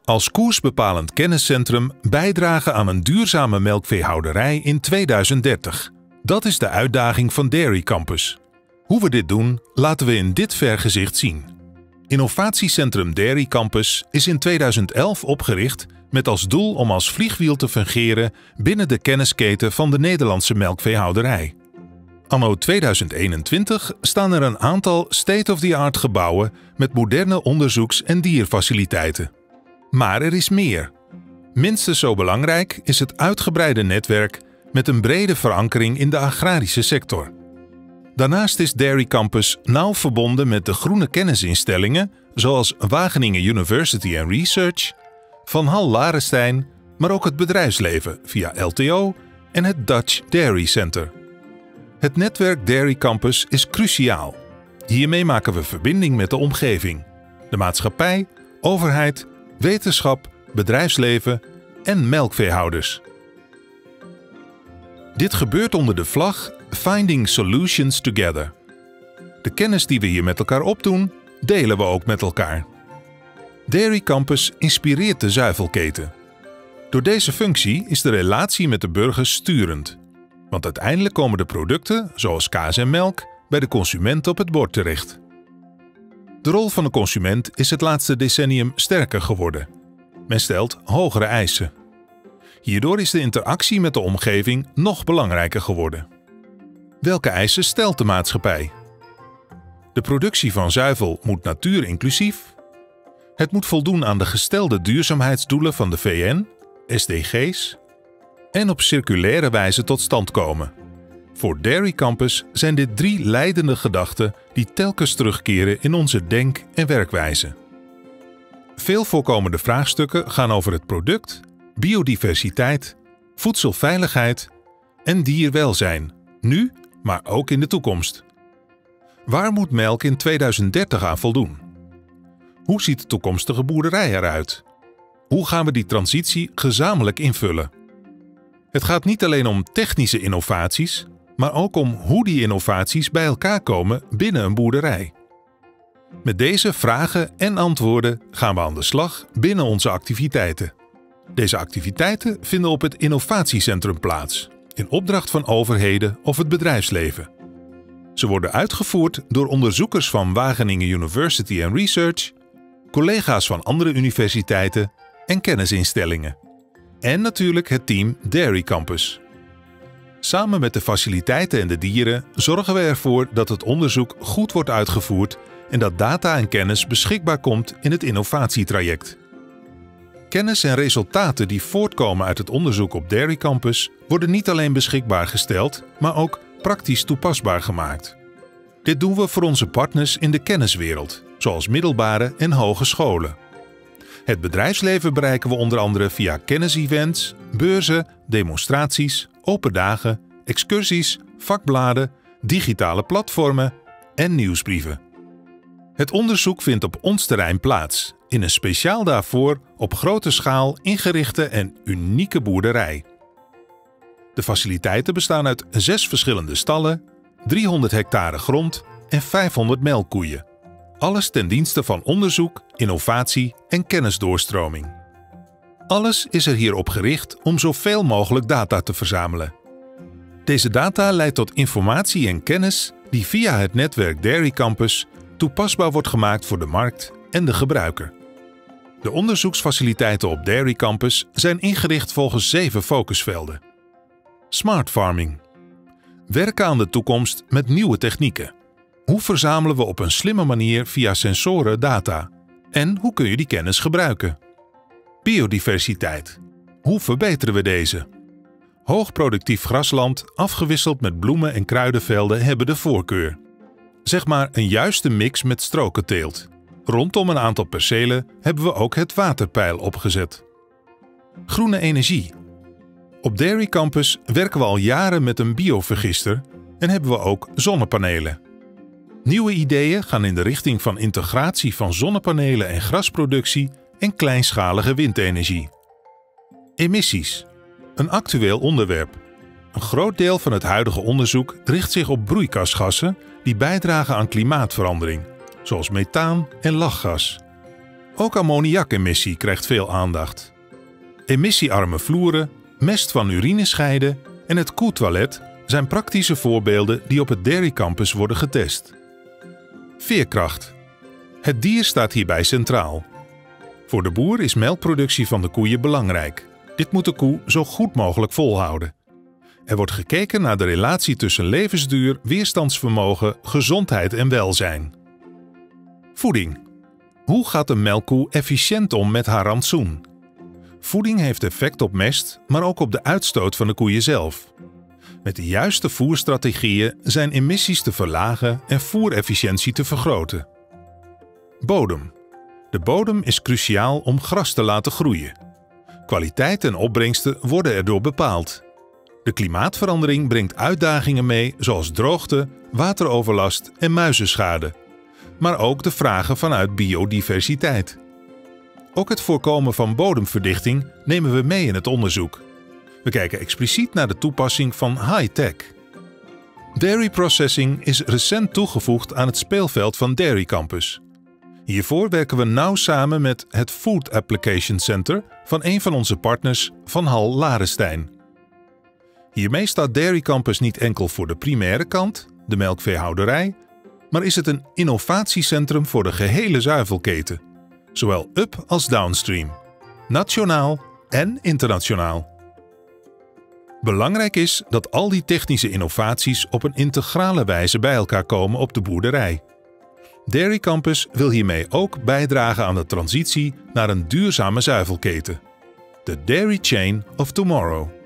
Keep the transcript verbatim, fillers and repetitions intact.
Als koersbepalend kenniscentrum bijdragen aan een duurzame melkveehouderij in tweeduizend dertig. Dat is de uitdaging van Dairy Campus. Hoe we dit doen, laten we in dit vergezicht zien. Innovatiecentrum Dairy Campus is in tweeduizend elf opgericht met als doel om als vliegwiel te fungeren binnen de kennisketen van de Nederlandse melkveehouderij. Anno tweeduizend eenentwintig staan er een aantal state-of-the-art gebouwen met moderne onderzoeks- en dierfaciliteiten. Maar er is meer. Minstens zo belangrijk is het uitgebreide netwerk met een brede verankering in de agrarische sector. Daarnaast is Dairy Campus nauw verbonden met de groene kennisinstellingen zoals Wageningen University and Research, Van Hal Larenstein, maar ook het bedrijfsleven via L T O en het Dutch Dairy Center. Het netwerk Dairy Campus is cruciaal. Hiermee maken we verbinding met de omgeving, de maatschappij, overheid, wetenschap, bedrijfsleven en melkveehouders. Dit gebeurt onder de vlag Finding Solutions Together. De kennis die we hier met elkaar opdoen, delen we ook met elkaar. Dairy Campus inspireert de zuivelketen. Door deze functie is de relatie met de burgers sturend. Want uiteindelijk komen de producten, zoals kaas en melk, bij de consument op het bord terecht. De rol van de consument is het laatste decennium sterker geworden. Men stelt hogere eisen. Hierdoor is de interactie met de omgeving nog belangrijker geworden. Welke eisen stelt de maatschappij? De productie van zuivel moet natuurinclusief. Het moet voldoen aan de gestelde duurzaamheidsdoelen van de V N, S D G's, en op circulaire wijze tot stand komen. Voor Dairy Campus zijn dit drie leidende gedachten die telkens terugkeren in onze denk- en werkwijze. Veel voorkomende vraagstukken gaan over het product, biodiversiteit, voedselveiligheid en dierwelzijn, nu, maar ook in de toekomst. Waar moet melk in tweeduizend dertig aan voldoen? Hoe ziet de toekomstige boerderij eruit? Hoe gaan we die transitie gezamenlijk invullen? Het gaat niet alleen om technische innovaties, maar ook om hoe die innovaties bij elkaar komen binnen een boerderij. Met deze vragen en antwoorden gaan we aan de slag binnen onze activiteiten. Deze activiteiten vinden op het innovatiecentrum plaats, in opdracht van overheden of het bedrijfsleven. Ze worden uitgevoerd door onderzoekers van Wageningen University and Research, collega's van andere universiteiten en kennisinstellingen. En natuurlijk het team Dairy Campus. Samen met de faciliteiten en de dieren zorgen we ervoor dat het onderzoek goed wordt uitgevoerd en dat data en kennis beschikbaar komt in het innovatietraject. Kennis en resultaten die voortkomen uit het onderzoek op Dairy Campus worden niet alleen beschikbaar gesteld, maar ook praktisch toepasbaar gemaakt. Dit doen we voor onze partners in de kenniswereld, zoals middelbare en hogescholen. Het bedrijfsleven bereiken we onder andere via kennisevents, beurzen, demonstraties, open dagen, excursies, vakbladen, digitale platformen en nieuwsbrieven. Het onderzoek vindt op ons terrein plaats, in een speciaal daarvoor op grote schaal ingerichte en unieke boerderij. De faciliteiten bestaan uit zes verschillende stallen, driehonderd hectare grond en vijfhonderd melkkoeien. Alles ten dienste van onderzoek, innovatie en kennisdoorstroming. Alles is er hierop gericht om zoveel mogelijk data te verzamelen. Deze data leidt tot informatie en kennis die via het netwerk Dairy Campus toepasbaar wordt gemaakt voor de markt en de gebruiker. De onderzoeksfaciliteiten op Dairy Campus zijn ingericht volgens zeven focusvelden. Smart farming. Werken aan de toekomst met nieuwe technieken. Hoe verzamelen we op een slimme manier via sensoren data? En hoe kun je die kennis gebruiken? Biodiversiteit. Hoe verbeteren we deze? Hoogproductief grasland afgewisseld met bloemen- en kruidenvelden hebben de voorkeur. Zeg maar een juiste mix met strokenteelt. Rondom een aantal percelen hebben we ook het waterpeil opgezet. Groene energie. Op Dairy Campus werken we al jaren met een biovergister en hebben we ook zonnepanelen. Nieuwe ideeën gaan in de richting van integratie van zonnepanelen en grasproductie en kleinschalige windenergie. Emissies. Een actueel onderwerp. Een groot deel van het huidige onderzoek richt zich op broeikasgassen die bijdragen aan klimaatverandering, zoals methaan en lachgas. Ook ammoniakemissie krijgt veel aandacht. Emissiearme vloeren, mest van urinescheiden en het koetoilet zijn praktische voorbeelden die op het Dairy Campus worden getest. Veerkracht. Het dier staat hierbij centraal. Voor de boer is melkproductie van de koeien belangrijk. Dit moet de koe zo goed mogelijk volhouden. Er wordt gekeken naar de relatie tussen levensduur, weerstandsvermogen, gezondheid en welzijn. Voeding. Hoe gaat een melkkoe efficiënt om met haar rantsoen? Voeding heeft effect op mest, maar ook op de uitstoot van de koeien zelf. Met de juiste voerstrategieën zijn emissies te verlagen en voerefficiëntie te vergroten. Bodem. De bodem is cruciaal om gras te laten groeien. Kwaliteit en opbrengsten worden erdoor bepaald. De klimaatverandering brengt uitdagingen mee zoals droogte, wateroverlast en muizenschade, maar ook de vragen vanuit biodiversiteit. Ook het voorkomen van bodemverdichting nemen we mee in het onderzoek. We kijken expliciet naar de toepassing van high-tech. Dairy processing is recent toegevoegd aan het speelveld van Dairy Campus. Hiervoor werken we nauw samen met het Food Application Center van een van onze partners, Van Hal Larenstein. Hiermee staat Dairy Campus niet enkel voor de primaire kant, de melkveehouderij, maar is het een innovatiecentrum voor de gehele zuivelketen, zowel up- als downstream, nationaal en internationaal. Belangrijk is dat al die technische innovaties op een integrale wijze bij elkaar komen op de boerderij. Dairy Campus wil hiermee ook bijdragen aan de transitie naar een duurzame zuivelketen. De Dairy Chain of Tomorrow.